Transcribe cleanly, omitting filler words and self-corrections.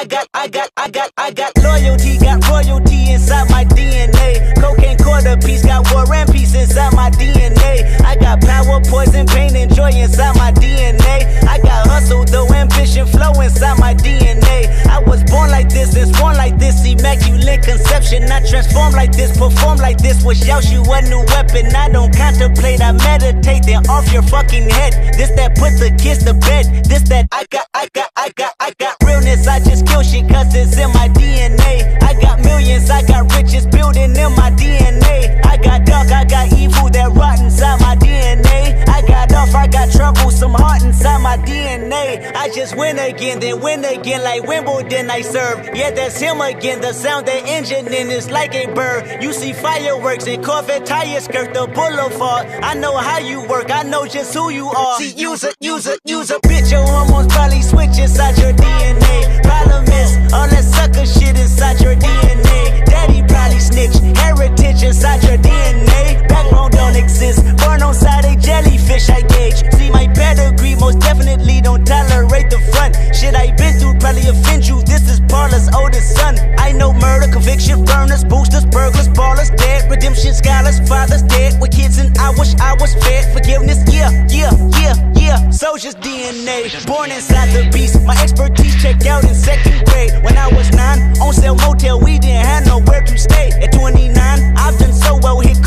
got loyalty, got royalty inside my DNA. Cocaine quarter piece, got war and peace inside my DNA. I got power, poison, pain, and joy inside my DNA. I got hustle, though, ambition, flow inside my DNA. I was born like this and sworn like this, immaculate conception. I transform like this, perform like this, wish out you a new weapon. I don't contemplate, I meditate, then off your fucking head. This that put the kids to bed. This that I got realness, I just kill shit cause it's in my DNA. I got millions, I got riches building in my DNA. I got dark, I got evil that rot inside my DNA. I got off, I got trouble, some heart inside my DNA. I just win again, then win again like Wimbledon I serve. Yeah, that's him again, the sound that engine in is like a bird. You see fireworks and Corvette tires skirt the boulevard. I know how you work, I know just who you are. See, use a bitch, your hormones probably switch inside your DNA. Problem is, all that sucker shit inside your DNA. Daddy probably snitch, heritage inside your DNA. Backbone don't exist, born on side a jellyfish I gauge. See my pedigree, most definitely don't tolerate the front. Shit I been through probably offend you, this is Paula's oldest son. I know murder, conviction, burners, boosters, burglars, ballers, dead, redemption, scholars, fathers dead, with kids and I wish I was fed. Forgiveness, yeah, soldier's DNA, born inside the beast. My expertise checked out in 2nd grade. When I was 9, on sale motel, we didn't have nowhere to stay. At 29, I've done so well, hit